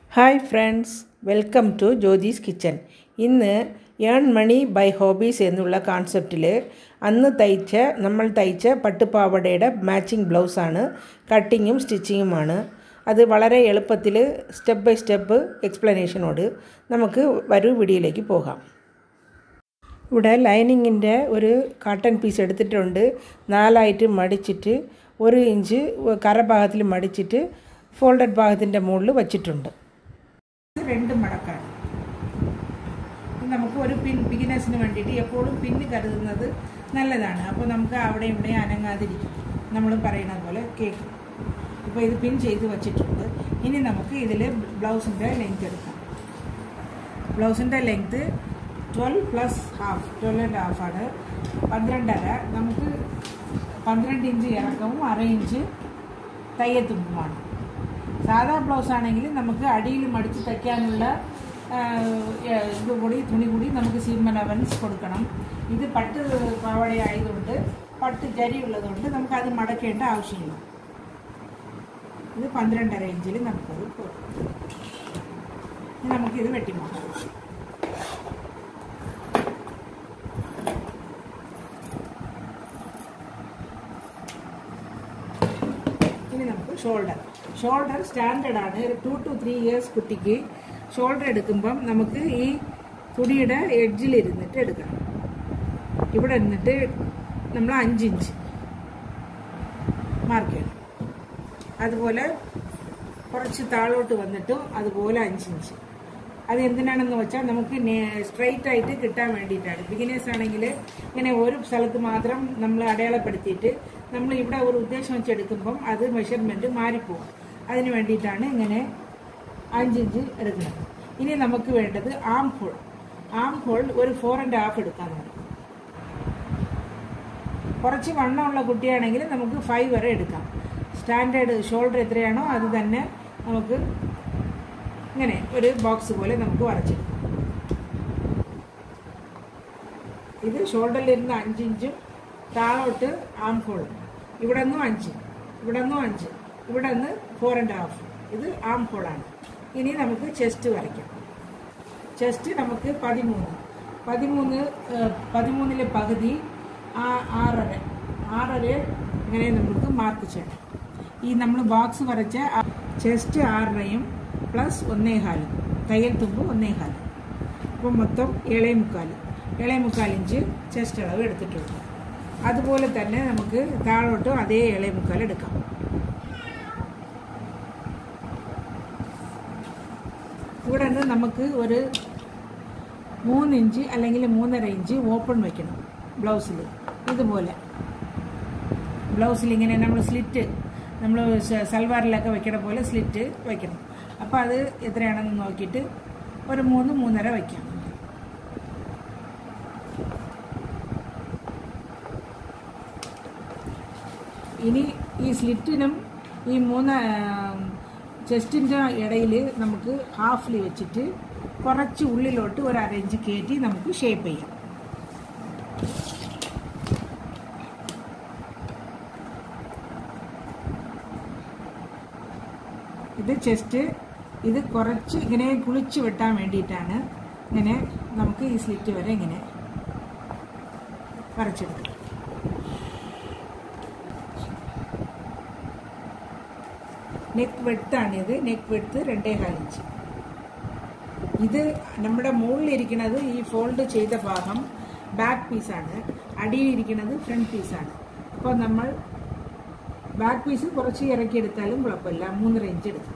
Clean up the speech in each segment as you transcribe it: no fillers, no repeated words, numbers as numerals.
Hi friends, welcome to Jyothis kitchen. ഇന്ന് earn money by hobbies എന്നുള്ള കോൺസെപ്റ്റിൽ നമ്മൾ തയ്ച്ച പട്ടുപാവാടയുടെ മാച്ചിങ് ബ്ലൗസാണ്. കട്ടിങ്ങും സ്റ്റിച്ചിങ്ങുമാണ്. അത് വളരെ എളുപ്പത്തിൽ സ്റ്റെപ്പ് ബൈ സ്റ്റെപ്പ് എക്സ്പ്ലനേഷനോട് നമുക്ക് വീഡിയോയിലേക്ക് പോകാം. ഇവിടെ ലൈനിങ്ങിൻ്റെ ഒരു കോട്ടൺ പീസ് എടുത്തിട്ടുണ്ട്. 4 ആയിട്ട് മടിച്ചിട്ട് 1 ഇഞ്ച് കരഭാഗത്തിൽ മടിച്ചിട്ട് ഫോൾഡഡ് ഭാഗത്തിൻ്റെ മുകളിൽ വച്ചിട്ടുണ്ട്. 2 മടക്കാണ്. നമുക്ക് ഒരു ബിഗിനേഴ്സിന് വേണ്ടിയിട്ട് എപ്പോഴും പിന്ന് കരുതുന്നത് നല്ലതാണ്. അപ്പോൾ നമുക്ക് അവിടെ ഇവിടെ അനങ്ങാതിരിക്കും, നമ്മൾ പറയുന്ന പോലെ കേൾക്കും. ഇപ്പോൾ ഇത് പിൻ ചെയ്ത് വച്ചിട്ടുണ്ട്. ഇനി നമുക്ക് ഇതിൽ ബ്ലൗസിൻ്റെ ലെങ്ത് എടുക്കാം. ബ്ലൗസിൻ്റെ ലെങ്ത് 12 + ½ 12.5 ആണ്. 12.5. നമുക്ക് 12 ഇഞ്ച് ഇറക്കവും 1/2 ഇഞ്ച് തയ്യത്തുമ്പുമാണ്. സാധാ ബ്ലൗസ് ആണെങ്കിൽ നമുക്ക് അടിയിൽ മടിച്ച് തയ്ക്കാനുള്ള തുണി കൂടി നമുക്ക് സീം അലവൻസ് കൊടുക്കണം. ഇത് പട്ട് പാവാട ആയതുകൊണ്ട്, പട്ട് ജരി ഉള്ളതുകൊണ്ട് നമുക്കത് മടക്കേണ്ട ആവശ്യമില്ല. ഇത് 12.5 ഇഞ്ചിൽ നമുക്കത് കൊടുക്കും. നമുക്കിത് വെട്ടിമാറ്റാം. ഇനി നമുക്ക് ഷോൾഡർ സ്റ്റാൻഡേർഡ് ആണ്. 2 to 3 ഇയേഴ്സ് കുട്ടിക്ക് ഷോൾഡർ എടുക്കുമ്പം നമുക്ക് ഈ തുണിയുടെ എഡ്ജിലിരുന്നിട്ട് എടുക്കണം. ഇവിടെ ഇരുന്നിട്ട് നമ്മൾ 5 ഇഞ്ച് മാർക്ക് ചെയ്യണം. അതുപോലെ കുറച്ച് താഴോട്ട് വന്നിട്ടും അതുപോലെ 5 ഇഞ്ച്. അത് എന്തിനാണെന്ന് വെച്ചാൽ നമുക്ക് സ്ട്രെയിറ്റ് ആയിട്ട് കിട്ടാൻ വേണ്ടിയിട്ടാണ്. ബിഗിനേഴ്സ് ആണെങ്കിൽ ഇങ്ങനെ ഒരു സ്ഥലത്ത് മാത്രം നമ്മൾ അടയാളപ്പെടുത്തിയിട്ട് നമ്മൾ ഇവിടെ ഒരു ഉദ്ദേശം വെച്ചെടുക്കുമ്പം അത് മെഷർമെൻറ്റ് മാറിപ്പോകും. അതിന് വേണ്ടിയിട്ടാണ് ഇങ്ങനെ 5 ഇഞ്ച് എടുക്കുന്നത്. ഇനി നമുക്ക് വേണ്ടത് ആം ഹോൾ ഒരു 4.5 എടുക്കാൻ മതി. കുറച്ച് വണ്ണമുള്ള കുട്ടിയാണെങ്കിൽ നമുക്ക് 5 വരെ എടുക്കാം. സ്റ്റാൻഡേർഡ് ഷോൾഡർ എത്രയാണോ അത് തന്നെ നമുക്ക് ഇങ്ങനെ ഒരു ബോക്സ് പോലെ നമുക്ക് വരച്ചെടുക്കാം. ഇത് ഷോൾഡറിലിരുന്ന് 5 ഇഞ്ചും താഴോട്ട് ആം ഹോൾ ഇവിടെ നിന്നും 5, ഇവിടെ നിന്നും 5, ഇവിടെ നിന്ന് 4.5. ഇത് ആം ഹോളാണ്. ഇനി നമുക്ക് ചെസ്റ്റ് വരയ്ക്കാം. ചെസ്റ്റ് നമുക്ക് 13 പകുതി 6.5 ഇങ്ങനെ നമുക്ക് മാർക്ക് ചെയ്യണം. ഈ നമ്മൾ ബോക്സ് വരച്ച ചെസ്റ്റ് 6.5 + 1.25 തയ്യൽ തുമ്പ് 1.25. അപ്പോൾ മൊത്തം 7.25 ഇഞ്ച് ചെസ്റ്റ് അളവ് എടുത്തിട്ടുണ്ട്. അതുപോലെ തന്നെ നമുക്ക് താഴോട്ട് അതേ 7.25 എടുക്കാം. ഇവിടെ നിന്ന് നമുക്ക് ഒരു 3 ഇഞ്ച് അല്ലെങ്കിൽ 3.5 ഇഞ്ച് ഓപ്പൺ വയ്ക്കണം ബ്ലൗസിൽ. ഇതുപോലെ ബ്ലൗസിൽ ഇങ്ങനെ നമ്മൾ സ്ലിറ്റ്, നമ്മൾ സൽവാറിലൊക്കെ വയ്ക്കണ പോലെ സ്ലിറ്റ് വയ്ക്കണം. അപ്പോൾ അത് എത്രയാണെന്ന് നോക്കിയിട്ട് ഒരു 3-3.5 വയ്ക്കാം. ഇനി ഈ സ്ലിറ്റിനും ഈ ചെസ്റ്റിൻ്റെ ഇടയിൽ നമുക്ക് ഹാഫിൽ വെച്ചിട്ട് കുറച്ച് ഉള്ളിലോട്ട് ഒരു 1/2 ഇഞ്ച് കയറ്റി നമുക്ക് ഷേപ്പ് ചെയ്യാം. ഇത് ചെസ്റ്റ്, ഇത് കുറച്ച് ഇങ്ങനെ കുളിച്ച് വെട്ടാൻ വേണ്ടിയിട്ടാണ്. ഇങ്ങനെ നമുക്ക് ഈ സ്ലിറ്റ് വരെ ഇങ്ങനെ വരച്ചെടുക്കാം. നെക്ക് വെട്ടാണിത്. നെക്ക് വെട്ട് 2.25 ഇഞ്ച്. ഇത് നമ്മുടെ മുകളിലിരിക്കുന്നത് ഈ ഫോൾഡ് ചെയ്ത ഭാഗം ബാക്ക് പീസാണ്. അടിയിലിരിക്കുന്നത് ഫ്രണ്ട് പീസാണ്. അപ്പോൾ നമ്മൾ ബാക്ക് പീസ് കുറച്ച് ഇറക്കിയെടുത്താലും കുഴപ്പമില്ല. 3.5 ഇഞ്ച് എടുക്കാം.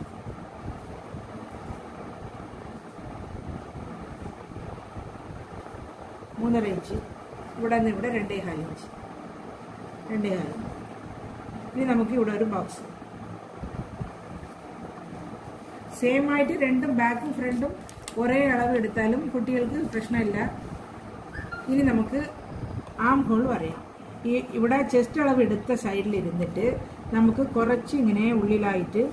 ഇവിടെ നിന്ന് ഇവിടെ 2.25 ഇഞ്ച്. ഇനി നമുക്ക് ഇവിടെ ഒരു ബോക്സ് സെയിം ആയിട്ട് രണ്ടും ബാക്കും ഫ്രണ്ടും ഒരേ അളവ് എടുത്താലും കുട്ടികൾക്ക് പ്രശ്നമില്ല. ഇനി നമുക്ക് ആം ഹോൾ വരയാം. ഇവിടെ ചെസ്റ്റ് അളവ് എടുത്ത സൈഡിൽ ഇരുന്നിട്ട് നമുക്ക് കുറച്ച് ഇങ്ങനെ ഉള്ളിലായിട്ട്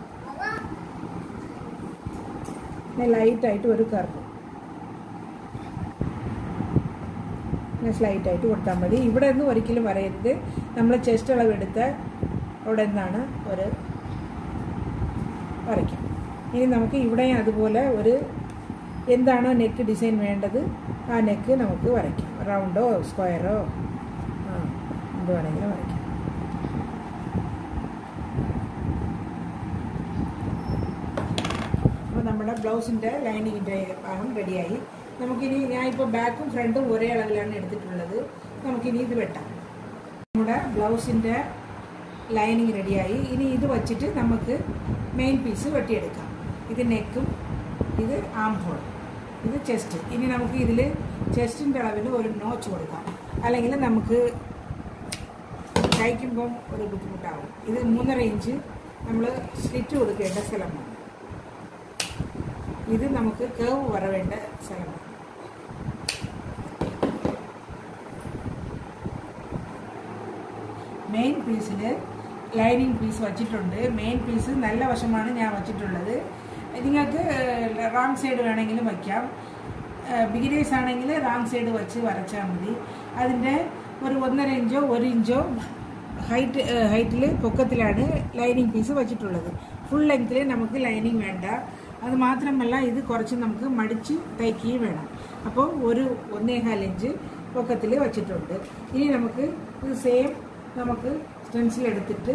ലൈറ്റായിട്ട് ഒരു കർവ് സ്ലൈറ്റായിട്ട് കൊടുത്താൽ മതി. ഇവിടെ നിന്ന് ഒരിക്കലും വരയരുത്. നമ്മൾ ചെസ്റ്റ് അളവ് എടുത്ത അവിടെ നിന്നാണ് ഒരു വരയ്ക്കാം. ഇനി നമുക്ക് ഇവിടെയും അതുപോലെ ഒരു എന്താണോ നെക്ക് ഡിസൈൻ വേണ്ടത് ആ നെക്ക് നമുക്ക് വരയ്ക്കാം. റൗണ്ടോ സ്ക്വയറോ എന്ത് വേണമെങ്കിലും വരയ്ക്കാം. അപ്പോൾ നമ്മുടെ ബ്ലൗസിൻ്റെ ലൈനിങ്ങിൻ്റെ ഭാഗം റെഡിയായി. നമുക്കിനി ഞാനിപ്പോൾ ബാക്കും ഫ്രണ്ടും ഒരേ അളവിലാണ് എടുത്തിട്ടുള്ളത്. നമുക്കിനി ഇത് വെട്ടാം. നമ്മുടെ ബ്ലൗസിൻ്റെ ലൈനിങ് റെഡിയായി. ഇനി ഇത് വച്ചിട്ട് നമുക്ക് മെയിൻ പീസ് വെട്ടിയെടുക്കാം. ഇത് നെക്കും ഇത് ആം ഹോൾ, ഇത് ചെസ്റ്റ്. ഇനി നമുക്ക് ഇതിൽ ചെസ്റ്റിൻ്റെ അളവിൽ ഒരു നോച്ച് കൊടുക്കാം, അല്ലെങ്കിൽ നമുക്ക് തയ്ക്കുമ്പം ഒരു ബുദ്ധിമുട്ടാകും. ഇത് 3.5 ഇഞ്ച് നമ്മൾ സ്ലിറ്റ് കൊടുക്കേണ്ട സ്ഥലമാണ്. ഇത് നമുക്ക് കേവ് വരവേണ്ട സ്ഥലമാണ്. മെയിൻ പീസിൽ ലൈനിങ് പീസ് വച്ചിട്ടുണ്ട്. മെയിൻ പീസ് നല്ല വശമാണ് ഞാൻ വച്ചിട്ടുള്ളത്. നിങ്ങൾക്ക് റോങ് സൈഡ് വേണമെങ്കിലും വയ്ക്കാം. ബിഗിനേഴ്സ് ആണെങ്കിൽ റോങ് സൈഡ് വെച്ച് വരച്ചാൽ മതി. അതിൻ്റെ ഒരു 1.5 ഇഞ്ചോ 1 ഇഞ്ചോ ഹൈറ്റിൽ പൊക്കത്തിലാണ് ലൈനിങ് പീസ് വച്ചിട്ടുള്ളത്. ഫുൾ ലെങ്ത്തിൽ നമുക്ക് ലൈനിങ് വേണ്ട. അത് മാത്രമല്ല ഇത് കുറച്ച് നമുക്ക് മടിച്ച് തയ്ക്കുകയും വേണം. അപ്പോൾ ഒരു 1.25 ഇഞ്ച് പൊക്കത്തിൽ വച്ചിട്ടുണ്ട്. ഇനി നമുക്ക് ഇത് സെയിം നമുക്ക് സ്റ്റെൻസിൽ എടുത്തിട്ട്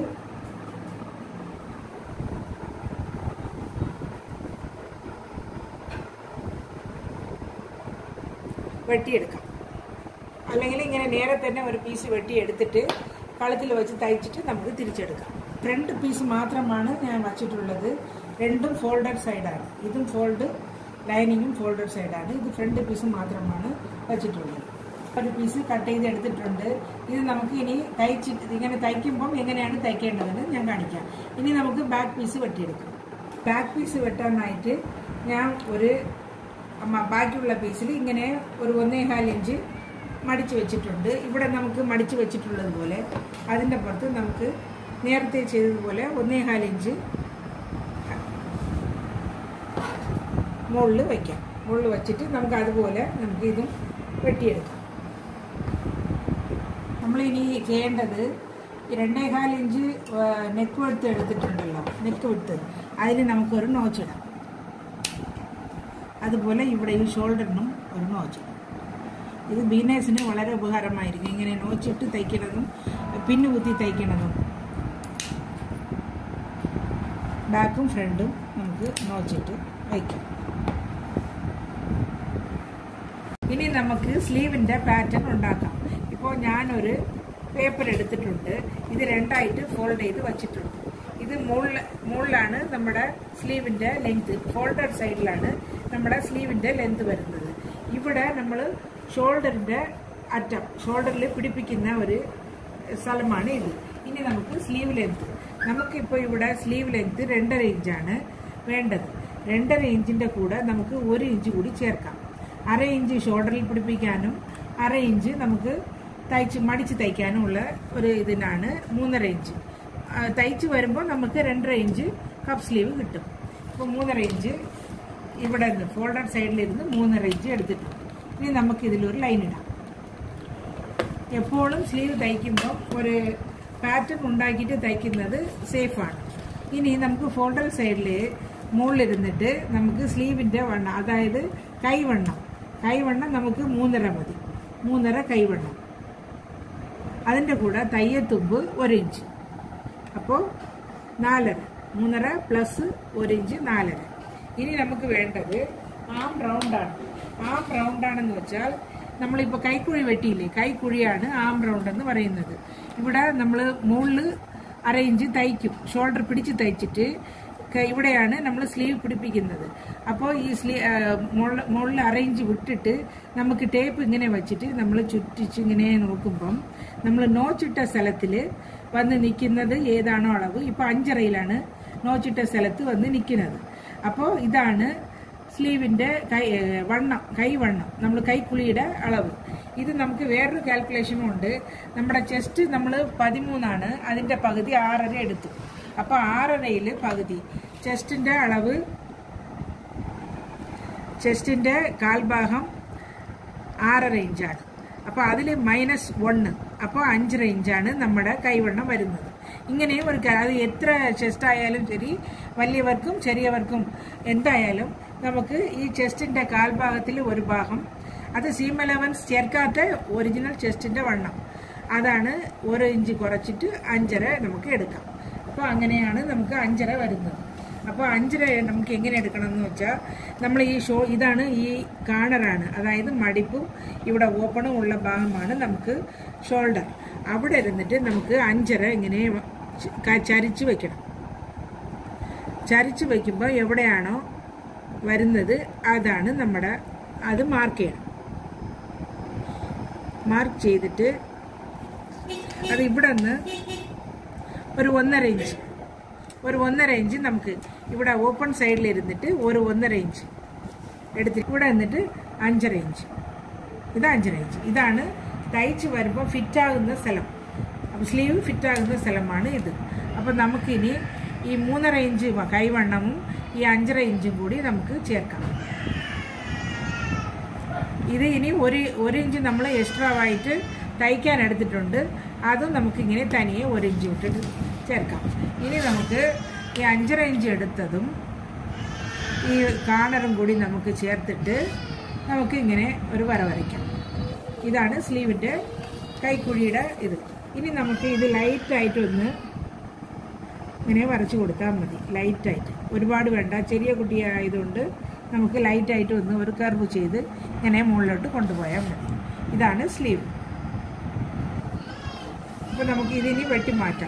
വെട്ടിയെടുക്കാം. അല്ലെങ്കിൽ ഇങ്ങനെ നേരെ തന്നെ ഒരു പീസ് വെട്ടിയെടുത്തിട്ട് കളത്തിൽ വെച്ച് തയ്ച്ചിട്ട് നമുക്ക് തിരിച്ചെടുക്കാം. ഫ്രണ്ട് പീസ് മാത്രമാണ് ഞാൻ വച്ചിട്ടുള്ളത്. രണ്ടും ഫോൾഡഡ് സൈഡാണ്. ഇതും ഫോൾഡ്, ലൈനിങ്ങും ഫോൾഡഡ് സൈഡാണ്. ഇത് ഫ്രണ്ട് പീസ് മാത്രമാണ് വച്ചിട്ടുള്ളത്. ഒരു പീസ് കട്ട് ചെയ്ത് എടുത്തിട്ടുണ്ട്. ഇത് നമുക്ക് ഇനി ഇങ്ങനെ തയ്ക്കുമ്പം എങ്ങനെയാണ് തയ്ക്കേണ്ടതെന്ന് ഞാൻ കാണിക്കാം. ഇനി നമുക്ക് ബാക്ക് പീസ് വെട്ടിയെടുക്കാം. ബാക്ക് പീസ് വെട്ടാനായിട്ട് ഞാൻ ബാക്കിയുള്ള പീസിൽ ഇങ്ങനെ ഒരു 1.25 ഇഞ്ച് മടിച്ച് വെച്ചിട്ടുണ്ട്. ഇവിടെ നമുക്ക് മടിച്ച് വെച്ചിട്ടുള്ളതുപോലെ അതിൻ്റെ പുറത്ത് നമുക്ക് നേരത്തെ ചെയ്തതുപോലെ 1.25 ഇഞ്ച് മുകളിൽ വയ്ക്കാം. മുകളിൽ വച്ചിട്ട് നമുക്ക് അതുപോലെ നമുക്ക് ഇതും വെട്ടിയെടുക്കാം. നമ്മളിനി ചെയ്യേണ്ടത് 2.25 ഇഞ്ച് നെക്ക് വിഡ്ത്ത് എടുത്തിട്ടുണ്ടല്ലോ, നെക്ക് വിഡ്ത്ത്, അതിന് നമുക്കൊരു നോച്ചിടാം. അതുപോലെ ഇവിടെ ഈ ഷോൾഡറിനും ഒരു നോച്ചിടാം. ഇത് ബിഗിനേഴ്സിന് വളരെ ഉപകാരമായിരിക്കും. ഇങ്ങനെ നോച്ചിട്ട് തയ്ക്കണതും പിന്നു കുത്തി തയ്ക്കണതും. ബാക്കും ഫ്രണ്ടും നമുക്ക് നോച്ചിട്ട് വയ്ക്കാം. ഇനി നമുക്ക് സ്ലീവിൻ്റെ പാറ്റേൺ ഉണ്ടാക്കാം. ഇപ്പോൾ ഞാനൊരു പേപ്പർ എടുത്തിട്ടുണ്ട്. ഇത് 2ആയിട്ട് ഫോൾഡ് ചെയ്ത് വച്ചിട്ടുണ്ട്. ഇത് മുകളിലാണ് നമ്മുടെ സ്ലീവിൻ്റെ ലെങ്ത്, ഫോൾഡഡ് സൈഡിലാണ് നമ്മുടെ സ്ലീവിൻ്റെ ലെങ്ത് വരുന്നത്. ഇവിടെ നമ്മൾ ഷോൾഡറിൻ്റെ അറ്റം, ഷോൾഡറിൽ പിടിപ്പിക്കുന്ന ഒരു സ്ഥലമാണ് ഇത്. ഇനി നമുക്ക് സ്ലീവ് ലെങ്ത്, നമുക്കിപ്പോൾ ഇവിടെ സ്ലീവ് ലെങ്ത് 2.5 ഇഞ്ചാണ് വേണ്ടത്. 2.5 ഇഞ്ചിൻ്റെ കൂടെ നമുക്ക് 1 ഇഞ്ച് കൂടി ചേർക്കാം. 1/2 ഇഞ്ച് ഷോൾഡറിൽ പിടിപ്പിക്കാനും 1/2 ഇഞ്ച് നമുക്ക് മടിച്ച് തയ്ക്കാനുമുള്ള ഒരു ഇതിനാണ് 3.5 ഇഞ്ച്. തയ്ച്ച് വരുമ്പോൾ നമുക്ക് 2.5 ഇഞ്ച് കപ്പ് സ്ലീവ് കിട്ടും. അപ്പോൾ 3.5 ഇഞ്ച് ഇവിടെ നിന്ന് ഫോൾഡഡ് സൈഡിലിരുന്ന് 3.5 ഇഞ്ച് എടുത്തിട്ടുണ്ട്. ഇനി നമുക്കിതിലൊരു ലൈൻ ഇടാം. എപ്പോഴും സ്ലീവ് തയ്ക്കുമ്പോൾ ഒരു പാറ്റേൺ ഉണ്ടാക്കിയിട്ട് തയ്ക്കുന്നത് സേഫാണ്. ഇനി നമുക്ക് ഫോൾഡഡ് സൈഡിൽ മുകളിലിരുന്നിട്ട് നമുക്ക് സ്ലീവിൻ്റെ വണ്ണം, അതായത് കൈവണ്ണം നമുക്ക് 3.5 മതി. 3.5 കൈവണ്ണം. അതിൻ്റെ കൂടെ തയ്യത്തുമ്പ് 1 ഇഞ്ച്. അപ്പോൾ 4.5. 3.5 പ്ലസ് 1 ഇഞ്ച് 4.5. ഇനി നമുക്ക് വേണ്ടത് ആം റൗണ്ടാണ്. ആം റൗണ്ടാണെന്ന് വെച്ചാൽ നമ്മളിപ്പോൾ കൈക്കുഴി വെട്ടിയില്ലേ, കൈക്കുഴിയാണ് ആം റൗണ്ട് എന്ന് പറയുന്നത്. ഇവിടെ നമ്മൾ മുകളിൽ 1/2 ഇഞ്ച് തയ്ക്കും, ഷോൾഡർ പിടിച്ച് തയ്ച്ചിട്ട് ഇവിടെയാണ് നമ്മൾ സ്ലീവ് പിടിപ്പിക്കുന്നത്. അപ്പോൾ ഈ മുകളിൽ 1/2 ഇഞ്ച് വിട്ടിട്ട് നമുക്ക് ടേപ്പ് ഇങ്ങനെ വെച്ചിട്ട് നമ്മൾ ചുറ്റിച്ച് ഇങ്ങനെ നോക്കുമ്പം നമ്മൾ നോച്ചിട്ട സ്ഥലത്തിൽ വന്ന് നിൽക്കുന്നത് ഏതാണോ അളവ്, ഇപ്പോൾ 5.5യിലാണ് നോച്ചിട്ട സ്ഥലത്ത് വന്ന് നിൽക്കുന്നത്. അപ്പോൾ ഇതാണ് സ്ലീവിൻ്റെ കൈവണ്ണം, നമ്മൾ കൈക്കുളിയുടെ അളവ്. ഇത് നമുക്ക് വേറൊരു കാൽക്കുലേഷനും ഉണ്ട്. നമ്മുടെ ചെസ്റ്റ് നമ്മൾ 13ആണ്, അതിൻ്റെ പകുതി 6.5 എടുത്തു. അപ്പോൾ 6.5യിൽ പകുതി ചെസ്റ്റിൻ്റെ അളവ്, ചെസ്റ്റിൻ്റെ കാൽഭാഗം 6.5 ഇഞ്ചാണ്. അപ്പോൾ അതിൽ -1, അപ്പോൾ 5.5 ഇഞ്ചാണ് നമ്മുടെ കൈവണ്ണം വരുന്നത്. ഇങ്ങനെയും ഒരു അത് എത്ര ചെസ്റ്റ് ആയാലും ശരി, വലിയവർക്കും ചെറിയവർക്കും എന്തായാലും നമുക്ക് ഈ ചെസ്റ്റിൻ്റെ കാൽഭാഗത്തിൽ ഒരു ഭാഗം അത് സീം അലവൻസ് ചേർക്കാത്ത ഒറിജിനൽ ചെസ്റ്റിൻ്റെ വണ്ണം അതാണ് 1 ഇഞ്ച് കുറച്ചിട്ട് 5.5 നമുക്ക് എടുക്കാം. അപ്പോൾ അങ്ങനെയാണ് നമുക്ക് 5.5 വരുന്നത്. അപ്പോൾ 5.5 നമുക്ക് എങ്ങനെ എടുക്കണം എന്ന് വെച്ചാൽ നമ്മൾ ഈ ഇതാണ് ഈ കാർണറാണ്, അതായത് മടിപ്പും ഇവിടെ ഓപ്പണും ഉള്ള ഭാഗമാണ് നമുക്ക് ഷോൾഡർ. അവിടെ ഇരുന്നിട്ട് നമുക്ക് 5.5 ഇങ്ങനെ ചരിച്ച് വയ്ക്കണം. ചരിച്ച് വയ്ക്കുമ്പോൾ എവിടെയാണോ വരുന്നത് അതാണ് അത് മാർക്ക് ചെയ്യണം. മാർക്ക് ചെയ്തിട്ട് അത് ഇവിടെ നിന്ന് ഒരു 1.5 ഇഞ്ച് നമുക്ക് ഇവിടെ ഓപ്പൺ സൈഡിൽ ഇരുന്നിട്ട് ഒരു 1.5 ഇഞ്ച് എടുത്തിട്ട് ഇവിടെ നിന്നിട്ട് 5.5 ഇഞ്ച്, ഇത് 5.5 ഇഞ്ച്. ഇതാണ് തയ്ച്ച് വരുമ്പോൾ ഫിറ്റാകുന്ന സ്ഥലം. അപ്പോൾ സ്ലീവ് ഫിറ്റാകുന്ന സ്ഥലമാണ് ഇത്. അപ്പോൾ നമുക്കിനി ഈ 3.5 ഇഞ്ച് കൈവണ്ണവും ഈ 5.5 ഇഞ്ചും കൂടി നമുക്ക് ചേർക്കാം. ഇത് ഇനി ഒരു ഇഞ്ച് നമ്മൾ എക്സ്ട്രാ ആയിട്ട് തയ്ക്കാൻ എടുത്തിട്ടുണ്ട്, അതും നമുക്കിങ്ങനെ തനിയെ 1 ഇഞ്ച് വിട്ടിട്ട് ചേർക്കാം. ഇനി നമുക്ക് ഈ 5.5 ഇഞ്ച് എടുത്തതും ഈ കാർണറും കൂടി നമുക്ക് ചേർത്തിട്ട് നമുക്ക് ഇങ്ങനെ ഒരു വര വരയ്ക്കാം. ഇതാണ് സ്ലീവിൻ്റെ കൈക്കുഴിയുടെ ഇത്. ഇനി നമുക്ക് ഇത് ലൈറ്റായിട്ടൊന്ന് ഇങ്ങനെ വരച്ച് കൊടുത്താൽ മതി. ലൈറ്റായിട്ട്, ഒരുപാട് വേണ്ട, ചെറിയ കുട്ടിയായതുകൊണ്ട് നമുക്ക് ലൈറ്റായിട്ട് ഒന്ന് ഒരു കർവ് ചെയ്ത് ഇങ്ങനെ മുകളിലോട്ട് കൊണ്ടുപോയാൽ മതി. ഇതാണ് സ്ലീവ്. അപ്പോൾ നമുക്ക് ഇതിനി വെട്ടി മാറ്റാം.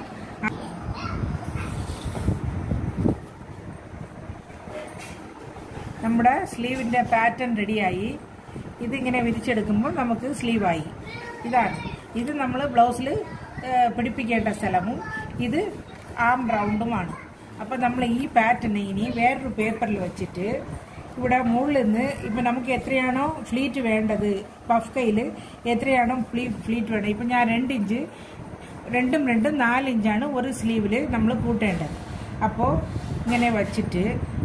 നമ്മുടെ സ്ലീവിൻ്റെ പാറ്റേൺ റെഡിയായി. ഇതിങ്ങനെ വിരിച്ചെടുക്കുമ്പോൾ നമുക്ക് സ്ലീവായി. ഇത് നമ്മൾ ബ്ലൗസിൽ പിടിപ്പിക്കേണ്ട സ്ഥലവും ഇത് ആം റൗണ്ടുമാണ്. അപ്പോൾ നമ്മൾ ഈ പാറ്റേൺ ഇനി വേറൊരു പേപ്പറിൽ വെച്ചിട്ട് ഇവിടെ മുകളിൽ നിന്ന് ഇപ്പം നമുക്ക് എത്രയാണോ ഫ്ലീറ്റ് വേണ്ടത്, പഫ് കയ്യിൽ എത്രയാണോ ഫ്ലീറ്റ് വേണ്ടത്, ഇപ്പം ഞാൻ 2 ഇഞ്ച് 2 4 ഇഞ്ചാണ് ഒരു സ്ലീവിൽ നമ്മൾ കൂട്ടേണ്ടത്. അപ്പോൾ ഇങ്ങനെ വച്ചിട്ട്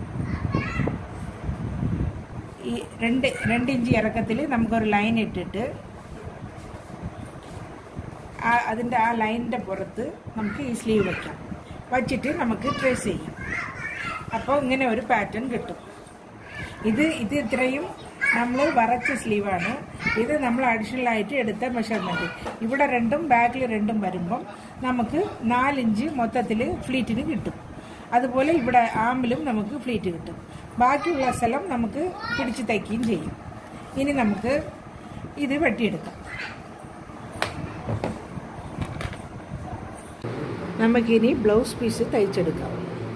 ഈ 2 ഇഞ്ച് ഇറക്കത്തിൽ നമുക്കൊരു ലൈൻ ഇട്ടിട്ട് അതിൻ്റെ ആ ലൈനിൻ്റെ പുറത്ത് നമുക്ക് ഈ സ്ലീവ് വയ്ക്കാം. വച്ചിട്ട് നമുക്ക് ട്രേസ് ചെയ്യാം. അപ്പോൾ ഇങ്ങനെ ഒരു പാറ്റേൺ കിട്ടും. ഇത് ഇത്രയും നമ്മൾ വരച്ച സ്ലീവാണ്. ഇത് നമ്മൾ അഡീഷണലായിട്ട് എടുത്ത മെഷർമെൻറ്റ്. ഇവിടെ 2ഉം ബാക്കിൽ 2ഉം വരുമ്പം നമുക്ക് 4 ഇഞ്ച് മൊത്തത്തിൽ ഫ്ലീറ്റിന് കിട്ടും. അതുപോലെ ഇവിടെ ആമിലും നമുക്ക് ഫ്ലീറ്റ് കിട്ടും. ബാക്കിയുള്ള സ്ഥലം നമുക്ക് പിടിച്ച് തയ്ക്കുകയും ചെയ്യും. ഇനി നമുക്ക് ഇത് വെട്ടിയെടുക്കാം. നമുക്കിനി ബ്ലൗസ് പീസ് തയ്ച്ചെടുക്കാം.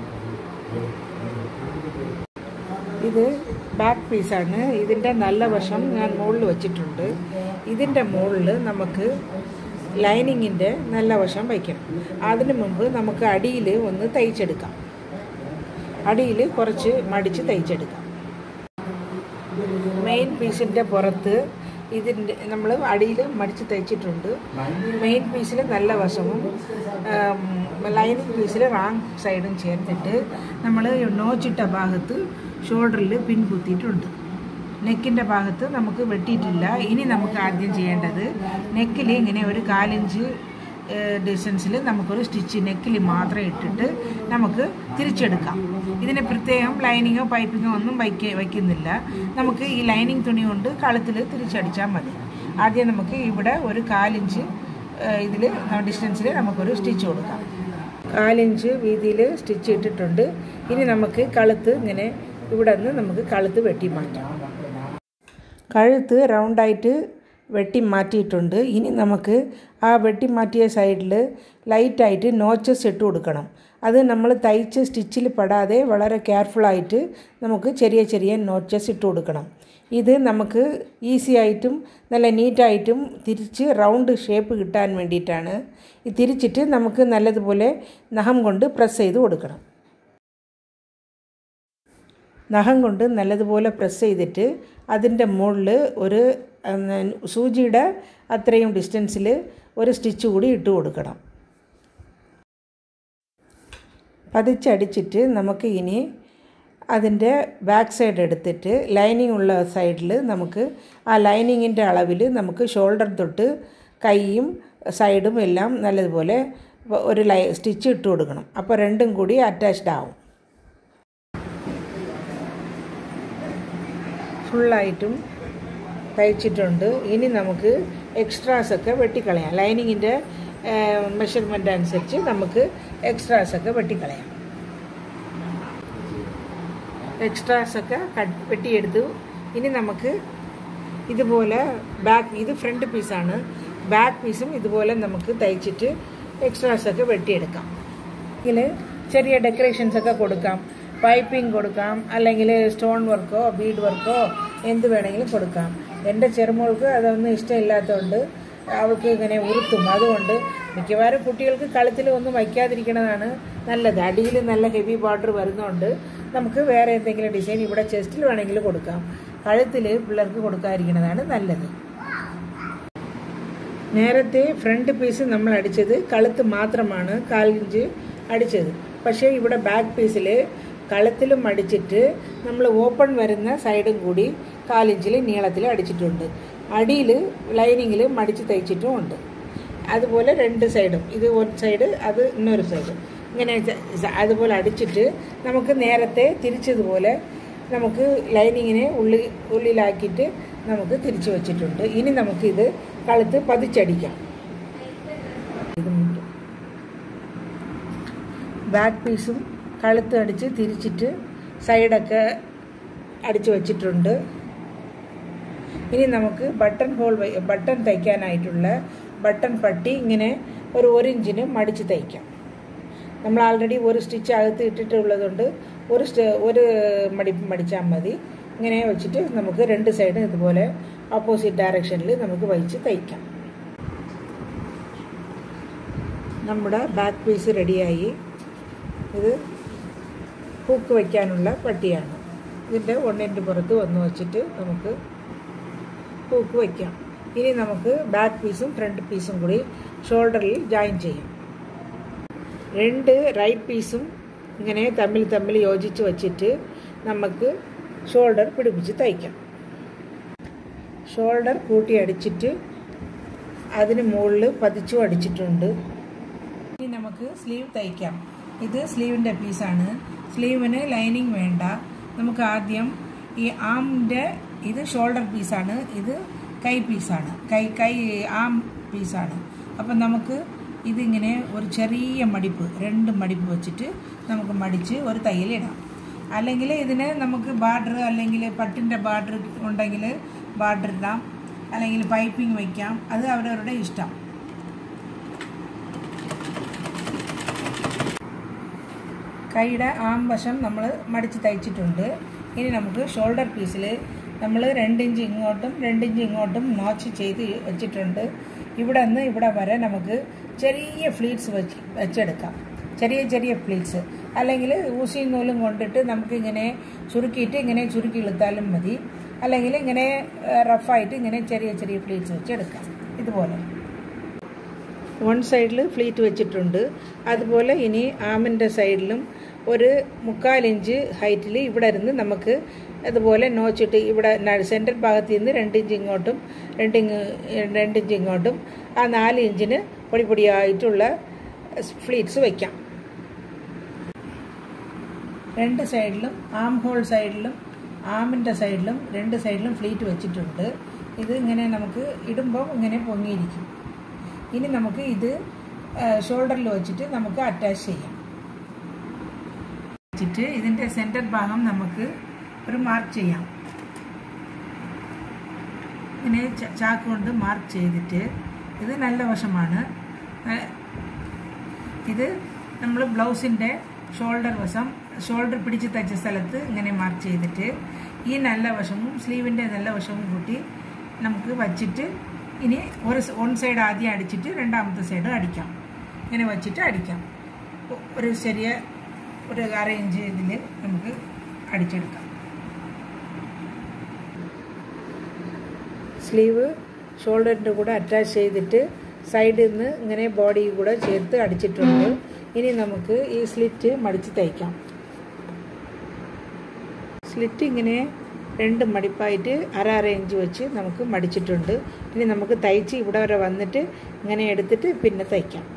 ഇത് ബാക്ക് പീസാണ്. ഇതിൻ്റെ നല്ല വശം ഞാൻ മുകളിൽ വച്ചിട്ടുണ്ട്. ഇതിൻ്റെ മുകളിൽ നമുക്ക് ലൈനിങ്ങിൻ്റെ നല്ല വശം വയ്ക്കണം. അതിന് മുമ്പ് നമുക്ക് അടിയിൽ ഒന്ന് തയ്ച്ചെടുക്കാം. അടിയിൽ കുറച്ച് മടിച്ച് തയ്ച്ചെടുക്കാം. മെയിൻ പീസിൻ്റെ പുറത്ത് ഇതിൻ്റെ നമ്മൾ അടിയിൽ മടിച്ച് തയ്ച്ചിട്ടുണ്ട്. മെയിൻ പീസിൽ നല്ല വശവും ലൈനിങ് പീസിൽ റാങ് സൈഡും ചേർത്തിട്ട് നമ്മൾ നോച്ചിട്ട ഭാഗത്ത് ഷോൾഡറിൽ പിൻ കുത്തിയിട്ടുണ്ട്. നെക്കിൻ്റെ ഭാഗത്ത് നമുക്ക് വെട്ടിയിട്ടില്ല. ഇനി നമുക്ക് ആദ്യം ചെയ്യേണ്ടത് നെക്കിൽ ഇങ്ങനെ ഒരു 4 ഇഞ്ച് ഡിസ്റ്റൻസിൽ നമുക്കൊരു സ്റ്റിച്ച് നെക്കിൽ മാത്രം ഇട്ടിട്ട് നമുക്ക് തിരിച്ചെടുക്കാം. ഇതിന് പ്രത്യേകം ലൈനിങ്ങോ പൈപ്പിങ്ങോ ഒന്നും വയ്ക്കുന്നില്ല. നമുക്ക് ഈ ലൈനിങ് തുണി കൊണ്ട് കഴുത്തിൽ തിരിച്ചടിച്ചാൽ മതി. ആദ്യം നമുക്ക് ഇവിടെ ഒരു 4 ഇഞ്ച് ഇതിൽ ഡിസ്റ്റൻസിൽ നമുക്കൊരു സ്റ്റിച്ച് കൊടുക്കാം. 4 ഇഞ്ച് വീതിയിൽ സ്റ്റിച്ച് ഇട്ടിട്ടുണ്ട്. ഇനി നമുക്ക് കഴുത്ത് ഇങ്ങനെ ഇവിടെ നിന്ന് നമുക്ക് കഴുത്ത് വെട്ടി മാറ്റാം. കഴുത്ത് റൗണ്ടായിട്ട് വെട്ടി മാറ്റിയിട്ടുണ്ട്. ഇനി നമുക്ക് ആ വെട്ടി മാറ്റിയ സൈഡിൽ ലൈറ്റായിട്ട് നോച്ചസ് ഇട്ട് കൊടുക്കണം. അത് നമ്മൾ തയ്ച്ച് സ്റ്റിച്ചിൽ പെടാതെ വളരെ കെയർഫുള്ളായിട്ട് നമുക്ക് ചെറിയ നോച്ചസ് ഇട്ട് കൊടുക്കണം. ഇത് നമുക്ക് ഈസി ആയിട്ടും നല്ല നീറ്റായിട്ടും തിരിച്ച് റൗണ്ട് ഷേപ്പ് കിട്ടാൻ വേണ്ടിയിട്ടാണ്. ഇത് തിരിച്ചിട്ട് നമുക്ക് നല്ലതുപോലെ നഖം കൊണ്ട് പ്രസ് ചെയ്ത് കൊടുക്കണം. നഖം കൊണ്ട് നല്ലതുപോലെ പ്രസ് ചെയ്തിട്ട് അതിൻ്റെ മുകളിൽ ഒരു സൂചിയുടെ അത്രയും ഡിസ്റ്റൻസിൽ ഒരു സ്റ്റിച്ച് കൂടി ഇട്ട് കൊടുക്കണം. പതിച്ചടിച്ചിട്ട് നമുക്ക് ഇനി അതിൻ്റെ ബാക്ക് സൈഡ് എടുത്തിട്ട് ലൈനിങ് ഉള്ള സൈഡിൽ നമുക്ക് ആ ലൈനിങ്ങിൻ്റെ അളവിൽ നമുക്ക് ഷോൾഡർ തൊട്ട് കൈയും സൈഡും എല്ലാം നല്ലതുപോലെ ഒരു സ്റ്റിച്ച് ഇട്ട് കൊടുക്കണം. അപ്പോൾ രണ്ടും കൂടി അറ്റാച്ച്ഡ് ആവും. ഫുള്ളായിട്ടും തയ്ച്ചിട്ടുണ്ട്. ഇനി നമുക്ക് എക്സ്ട്രാസൊക്കെ വെട്ടിക്കളയാം. ലൈനിങ്ങിൻ്റെ മെഷർമെൻ്റ് അനുസരിച്ച് നമുക്ക് എക്സ്ട്രാസൊക്കെ വെട്ടിക്കളയാം. എക്സ്ട്രാസൊക്കെ വെട്ടിയെടുത്തു. ഇനി നമുക്ക് ഇതുപോലെ ഇത് ഫ്രണ്ട് പീസാണ്. ബാക്ക് പീസും ഇതുപോലെ നമുക്ക് തയ്ച്ചിട്ട് എക്സ്ട്രാസൊക്കെ വെട്ടിയെടുക്കാം. ഇതിൽ ചെറിയ ഡെക്കറേഷൻസൊക്കെ കൊടുക്കാം. പൈപ്പിംഗ് കൊടുക്കാം, അല്ലെങ്കിൽ സ്റ്റോൺ വർക്കോ ബീഡ് വർക്കോ എന്ത് വേണമെങ്കിലും കൊടുക്കാം. എൻ്റെ ചെറുമോൾക്ക് അതൊന്നും ഇഷ്ടമില്ലാത്തതുകൊണ്ട് അവൾക്ക് ഇങ്ങനെ ഉറുത്തും. അതുകൊണ്ട് മിക്കവാറും കുട്ടികൾക്ക് കഴുത്തിൽ ഒന്നും വയ്ക്കാതിരിക്കുന്നതാണ് നല്ലത്. അടിയിൽ നല്ല ഹെവി ബോർഡർ വരുന്നതുകൊണ്ട് നമുക്ക് വേറെ എന്തെങ്കിലും ഡിസൈൻ ഇവിടെ ചെസ്റ്റിൽ വേണമെങ്കിൽ കൊടുക്കാം. കഴുത്തിൽ പിള്ളേർക്ക് കൊടുക്കാതിരിക്കുന്നതാണ് നല്ലത്. നേരത്തെ ഫ്രണ്ട് പീസ് നമ്മൾ അടിച്ചത് കഴുത്ത് മാത്രമാണ് 1/4 ഇഞ്ച് അടിച്ചത്. പക്ഷേ ഇവിടെ ബാക്ക് പീസിൽ കഴുത്തിലും അടിച്ചിട്ട് നമ്മൾ ഓപ്പൺ വരുന്ന സൈഡും കൂടി 1/4 ഇഞ്ചിൽ നീളത്തിൽ അടിച്ചിട്ടുണ്ട്. അടിയിൽ ലൈനിങ്ങിൽ മടിച്ച് തയ്ച്ചിട്ടും ഉണ്ട്. അതുപോലെ 2 സൈഡും, ഇത് ഒരു സൈഡ് അത് ഇന്നൊരു സൈഡ്, ഇങ്ങനെ അതുപോലെ അടിച്ചിട്ട് നമുക്ക് നേരത്തെ തിരിച്ചതുപോലെ നമുക്ക് ലൈനിങ്ങിനെ ഉള്ളിലാക്കിയിട്ട് നമുക്ക് തിരിച്ചു വച്ചിട്ടുണ്ട്. ഇനി നമുക്കിത് കഴുത്ത് പതിച്ചടിക്കാം. ബാക്ക് പീസും കഴുത്ത് അടിച്ച് തിരിച്ചിട്ട് സൈഡൊക്കെ അടിച്ചു വച്ചിട്ടുണ്ട്. ഇനി നമുക്ക് ബട്ടൺ തയ്ക്കാനായിട്ടുള്ള ബട്ടൺ പട്ടി ഇങ്ങനെ ഒരു 1 ഇഞ്ചിന് മടിച്ച് തയ്ക്കാം. നമ്മൾ ആൾറെഡി ഒരു സ്റ്റിച്ച് അകത്ത് ഇട്ടിട്ടുള്ളതുകൊണ്ട് ഒരു മടിപ്പ് മടിച്ചാൽ മതി. ഇങ്ങനെ വെച്ചിട്ട് നമുക്ക് 2 സൈഡും ഇതുപോലെ ഓപ്പോസിറ്റ് ഡയറക്ഷനിൽ നമുക്ക് വലിച്ച് തയ്ക്കാം. നമ്മുടെ ബാക്ക് പീസ് റെഡിയായി. ഇത് ഹൂക്ക് വയ്ക്കാനുള്ള പട്ടിയാണ്. ഇതിൻ്റെ ഒന്നിൻ്റെ പുറത്ത് ഒന്ന് വെച്ചിട്ട് നമുക്ക് ഹൂക്ക് വയ്ക്കാം. ഇനി നമുക്ക് ബാക്ക് പീസും ഫ്രണ്ട് പീസും കൂടി ഷോൾഡറിൽ ജോയിൻ ചെയ്യാം. 2 റൈറ്റ് പീസും ഇങ്ങനെ തമ്മിൽ യോജിച്ച് വച്ചിട്ട് നമുക്ക് ഷോൾഡർ പിടിപ്പിച്ച് തയ്ക്കാം. ഷോൾഡർ കൂട്ടി അടിച്ചിട്ട് അതിന് മുകളിൽ പതിച്ചും അടിച്ചിട്ടുണ്ട്. ഇനി നമുക്ക് സ്ലീവ് തയ്ക്കാം. ഇത് സ്ലീവിൻ്റെ പീസാണ്. സ്ലീവിന് ലൈനിങ് വേണ്ട. നമുക്ക് ആദ്യം ഈ ആമിൻ്റെ ഇത് ഷോൾഡർ പീസാണ്, ഇത് കൈ പീസാണ്, ആം പീസാണ്. അപ്പം നമുക്ക് ഇതിങ്ങനെ ഒരു ചെറിയ മടിപ്പ് 2 മടിപ്പ് വെച്ചിട്ട് നമുക്ക് മടിച്ച് ഒരു തയ്യലിടാം. അല്ലെങ്കിൽ ഇതിന് നമുക്ക് ബാർഡർ അല്ലെങ്കിൽ പട്ടിൻ്റെ ബാർഡർ ഉണ്ടെങ്കിൽ ബാർഡർ ഇടാം, അല്ലെങ്കിൽ പൈപ്പിംഗ് വയ്ക്കാം. അത് അവരവരുടെ ഇഷ്ടം. കൈയുടെ ആം വശം നമ്മൾ മടിച്ച് തയ്ച്ചിട്ടുണ്ട്. ഇനി നമുക്ക് ഷോൾഡർ പീസിൽ നമ്മൾ 2 ഇഞ്ച് ഇങ്ങോട്ടും 2 ഇഞ്ച് ഇങ്ങോട്ടും നോച്ച് ചെയ്ത് വെച്ചിട്ടുണ്ട്. ഇവിടെ നിന്ന് ഇവിടെ വരെ നമുക്ക് ചെറിയ ഫ്ലീറ്റ്സ് വെച്ചെടുക്കാം. ചെറിയ ഫ്ലീറ്റ്സ്, അല്ലെങ്കിൽ ഊസിയും നൂലും കൊണ്ടിട്ട് നമുക്കിങ്ങനെ ചുരുക്കിയിട്ട് ഇങ്ങനെ ചുരുക്കി ഇളുത്താലും മതി. അല്ലെങ്കിൽ ഇങ്ങനെ റഫായിട്ട് ഇങ്ങനെ ചെറിയ ഫ്ലീറ്റ്സ് വെച്ചെടുക്കാം. ഇതുപോലെ 1 സൈഡിൽ ഫ്ലീറ്റ് വെച്ചിട്ടുണ്ട്. അതുപോലെ ഇനി ആമിൻ്റെ സൈഡിലും ഒരു 1/4 ഇഞ്ച് ഹൈറ്റിൽ ഇവിടെ ഇരുന്ന് നമുക്ക് അതുപോലെ നോച്ചിട്ട് ഇവിടെ സെൻറ്റർ ഭാഗത്ത് നിന്ന് 2 ഇഞ്ച് ഇങ്ങോട്ടും 2 ഇഞ്ച് ഇങ്ങോട്ടും ആ 4 ഇഞ്ചിന് പൊടിയായിട്ടുള്ള ഫ്ലീറ്റ്സ് വയ്ക്കാം. 2 സൈഡിലും ആം ഹോൾ സൈഡിലും ആമിൻ്റെ സൈഡിലും 2 സൈഡിലും ഫ്ലീറ്റ് വെച്ചിട്ടുണ്ട്. ഇത് ഇങ്ങനെ നമുക്ക് ഇടുമ്പോൾ ഇങ്ങനെ പൊങ്ങിയിരിക്കും. ഇനി നമുക്ക് ഇത് ഷോൾഡറിൽ വെച്ചിട്ട് നമുക്ക് അറ്റാച്ച് ചെയ്യാം. വെച്ചിട്ട് ഇതിൻ്റെ സെൻറ്റർ ഭാഗം നമുക്ക് ഒരു മാർക്ക് ചെയ്യാം. ഇങ്ങനെ ചാക്ക് കൊണ്ട് മാർക്ക് ചെയ്തിട്ട് ഇത് നല്ല വശമാണ്. ഇത് നമ്മൾ ബ്ലൗസിൻ്റെ ഷോൾഡർ പിടിച്ച് തയ്ച്ച സ്ഥലത്ത് ഇങ്ങനെ മാർക്ക് ചെയ്തിട്ട് ഈ നല്ല വശവും സ്ലീവിൻ്റെ നല്ല വശവും കൂട്ടി നമുക്ക് വച്ചിട്ട് ഇനി ഒരു സൈഡ് ആദ്യം അടിച്ചിട്ട് രണ്ടാമത്തെ സൈഡ് അടിക്കാം. ഇങ്ങനെ വച്ചിട്ട് അടിക്കാം. ഒരു ചെറിയ 1/2 ഇഞ്ച് ഇതിൽ നമുക്ക് അടിച്ചെടുക്കാം. സ്ലീവ് ഷോൾഡറിൻ്റെ കൂടെ അറ്റാച്ച് ചെയ്തിട്ട് സൈഡിൽ നിന്ന് ഇങ്ങനെ ബോഡി കൂടെ ചേർത്ത് അടിച്ചിട്ടുണ്ട്. ഇനി നമുക്ക് ഈ സ്ലിറ്റ് മടിച്ച് തയ്ക്കാം. സ്ലിറ്റ് ഇങ്ങനെ 2 മടിപ്പായിട്ട് 1/2 ഇഞ്ച് വെച്ച് നമുക്ക് മടിച്ചിട്ടുണ്ട്. ഇനി നമുക്ക് തയ്ച്ച് ഇവിടെ വരെ വന്നിട്ട് ഇങ്ങനെ എടുത്തിട്ട് പിന്നെ തയ്ക്കാം.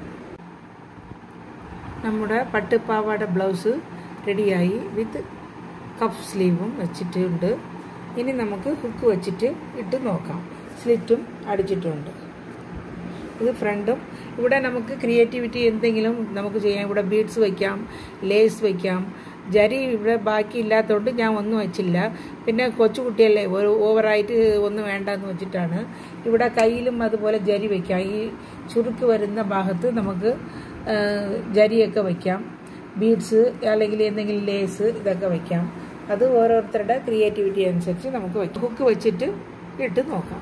നമ്മുടെ പട്ടുപാവാട ബ്ലൗസ് റെഡിയായി വിത്ത് കഫ് സ്ലീവും വെച്ചിട്ടുണ്ട്. ഇനി നമുക്ക് ഹുക്ക് വെച്ചിട്ട് ഇട്ട് നോക്കാം. സ്ലിറ്റും അടിച്ചിട്ടുണ്ട്. ഇത് ഫ്രണ്ടും. ഇവിടെ നമുക്ക് ക്രിയേറ്റിവിറ്റി എന്തെങ്കിലും നമുക്ക് ചെയ്യാം. ഇവിടെ ബീഡ്സ് വയ്ക്കാം, ലേസ് വയ്ക്കാം. ജരി ഇവിടെ ബാക്കി ഇല്ലാത്തതുകൊണ്ട് ഞാൻ ഒന്നും വെച്ചില്ല. പിന്നെ കൊച്ചുകുട്ടിയല്ലേ, ഓവറായിട്ട് ഒന്നും വേണ്ടെന്ന് വെച്ചിട്ടാണ്. ഇവിടെ കയ്യിലും അതുപോലെ ജരി വയ്ക്കാം. ഈ ചുരുക്ക് വരുന്ന ഭാഗത്ത് നമുക്ക് ജരിയൊക്കെ വയ്ക്കാം. ബീഡ്സ് അല്ലെങ്കിൽ എന്തെങ്കിലും ലേസ് ഇതൊക്കെ വയ്ക്കാം. അത് ഓരോരുത്തരുടെ ക്രിയേറ്റിവിറ്റി അനുസരിച്ച് നമുക്ക് വയ്ക്കാം. ഹുക്ക് വെച്ചിട്ട് ഇട്ട് നോക്കാം.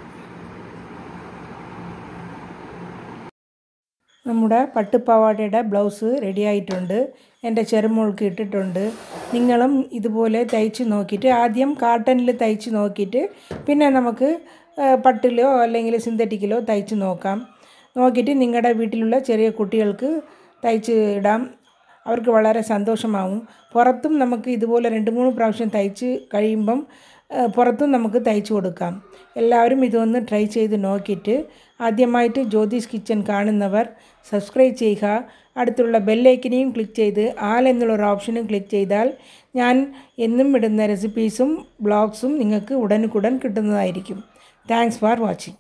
നമ്മുടെ പട്ടുപാവാടയുടെ ബ്ലൗസ് റെഡി ആയിട്ടുണ്ട്. എൻ്റെ ചെറുമോൾക്ക് ഇട്ടിട്ടുണ്ട്. നിങ്ങളും ഇതുപോലെ തയ്ച്ച് നോക്കിയിട്ട്, ആദ്യം കാട്ടനിൽ തയ്ച്ച് നോക്കിയിട്ട് പിന്നെ നമുക്ക് പട്ടിലോ അല്ലെങ്കിൽ സിന്തറ്റിക്കിലോ തയ്ച്ച് നോക്കിയിട്ട് നിങ്ങളുടെ വീട്ടിലുള്ള ചെറിയ കുട്ടികൾക്ക് തയ്ച്ച് ഇടാം. അവർക്ക് വളരെ സന്തോഷമാവും. പുറത്തും നമുക്ക് ഇതുപോലെ 2-3 പ്രാവശ്യം തയ്ച്ച് കഴിയുമ്പം പുറത്തും നമുക്ക് തയ്ച്ചു കൊടുക്കാം. എല്ലാവരും ഇതൊന്ന് ട്രൈ ചെയ്ത് നോക്കിയിട്ട് ആദ്യമായിട്ട് ജ്യോതിസ് കിച്ചൻ കാണുന്നവർ സബ്സ്ക്രൈബ് ചെയ്യുക. അടുത്തുള്ള ബെല്ലൈക്കനെയും ക്ലിക്ക് ചെയ്ത് ആൽ എന്നുള്ളൊരു ഓപ്ഷനും ക്ലിക്ക് ചെയ്താൽ ഞാൻ എന്നും ഇടുന്ന റെസിപ്പീസും ബ്ലോഗ്സും നിങ്ങൾക്ക് ഉടനുക്കുടൻ കിട്ടുന്നതായിരിക്കും. Thanks for watching.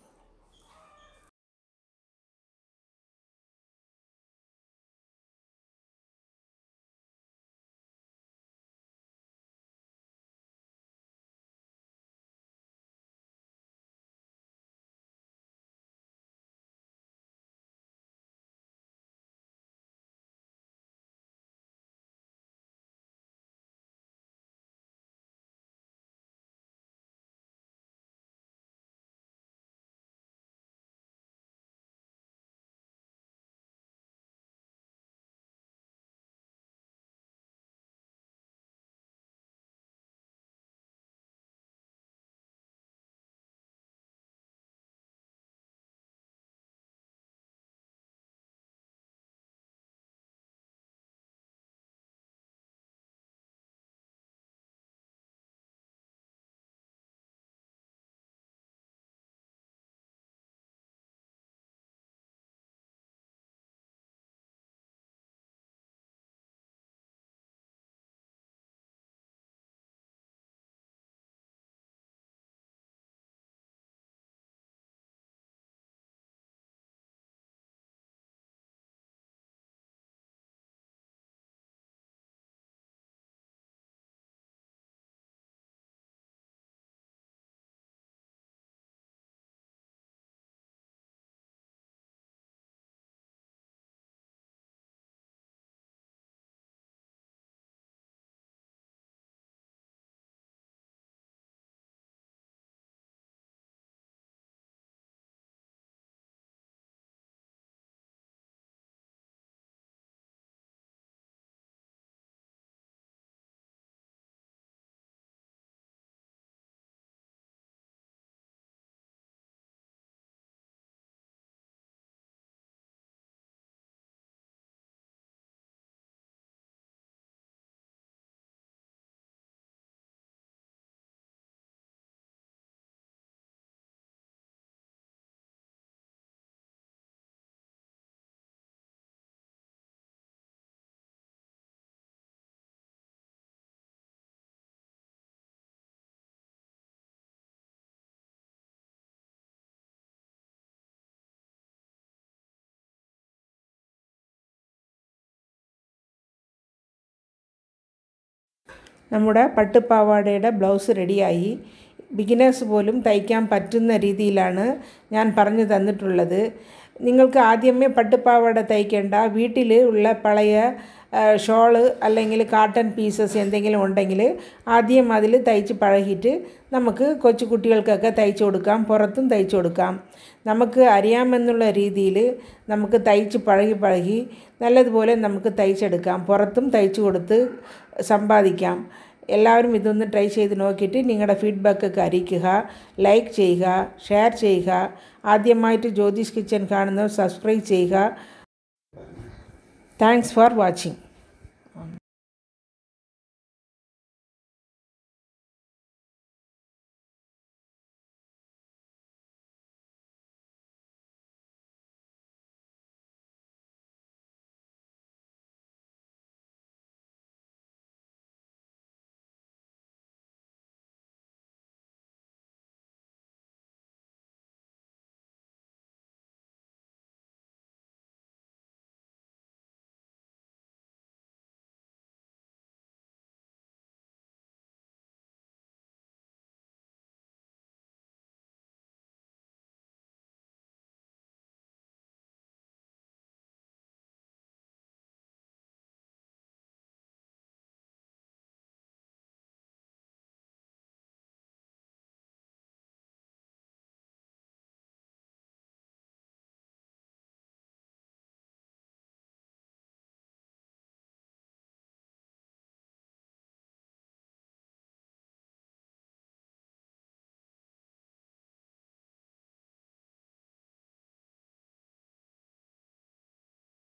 നമ്മുടെ പട്ടുപാവാടയുടെ ബ്ലൗസ് റെഡിയായി. ബിഗിനേഴ്സ് പോലും തയ്ക്കാൻ പറ്റുന്ന രീതിയിലാണ് ഞാൻ പറഞ്ഞു തന്നിട്ടുള്ളത്. നിങ്ങൾക്ക് ആദ്യമേ പട്ടുപാവാട തയ്ക്കേണ്ട, വീട്ടിൽ ഉള്ള പഴയ ഷോള് അല്ലെങ്കിൽ കാട്ടൺ പീസസ് എന്തെങ്കിലും ഉണ്ടെങ്കിൽ ആദ്യം അതിൽ തയ്ച്ച് പഴകിയിട്ട് നമുക്ക് കൊച്ചു കുട്ടികൾക്കൊക്കെ തയ്ച്ചു കൊടുക്കാം, പുറത്തും തയ്ച്ചു കൊടുക്കാം. നമുക്ക് അറിയാമെന്നുള്ള രീതിയിൽ നമുക്ക് തയ്ച്ച് പഴകി നല്ലതുപോലെ നമുക്ക് തയ്ച്ചെടുക്കാം, പുറത്തും തയ്ച്ചു കൊടുത്ത് സമ്പാദിക്കാം. എല്ലാവരും ഇതൊന്ന് ട്രൈ ചെയ്ത് നോക്കിയിട്ട് നിങ്ങളുടെ ഫീഡ്ബാക്കൊക്കെ അറിയിക്കുക, ലൈക്ക് ചെയ്യുക, ഷെയർ ചെയ്യുക. ആദ്യമായിട്ട് ജ്യോതിസ് കിച്ചൻ കാണുന്നവർ സബ്സ്ക്രൈബ് ചെയ്യുക. Thanks for watching.